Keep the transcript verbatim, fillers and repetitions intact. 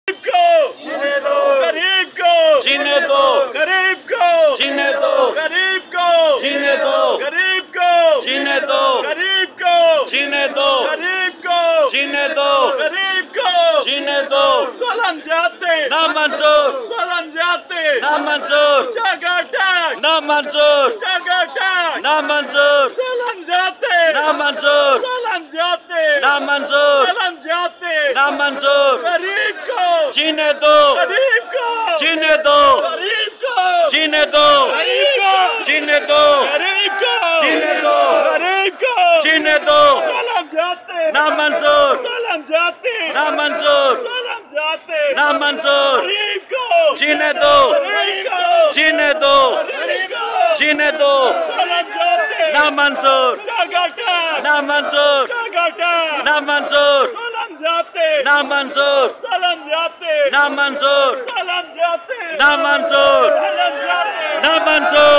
जीने दो गरीब को, जीने दो गरीब को, जीने दो गरीब को, जीने दो गरीब को, जीने दो गरीब को, जीने दो गरीब को, जीने दो गरीब को, जीने दो सोलन जाते ना मंजूर, सोलन जाते ना मंजूर, जगह टैग ना मंजूर, जगह टैग ना मंजूर, सोलन जाते ना मंजूर, सोलन जाते ना मंजूर, सोलन जाते ना मंजूर, गरीब को, जीने दो गरीब को, जीने दो गरीब को, जीने दो गरीब को, जीने दो गरीब को, जीने दो गरीब को, जीने दो सोलन जाते ना मंजूर, सोलन जाते ना मंजूर, सोलन जाते ना मंजूर, गरीब को, जीने दो गरीब को, जीने दो गरीब को, जीने दो सोलन जाते ना मंजूर, जगह टैग ना मंजूर, जगह टैग ना मंजूर, सोलन जाते ना मंजूर, सोलन जाते ना मंजूर, सोलन जाते ना मंजूर, सोलन जाते ना मंजूर।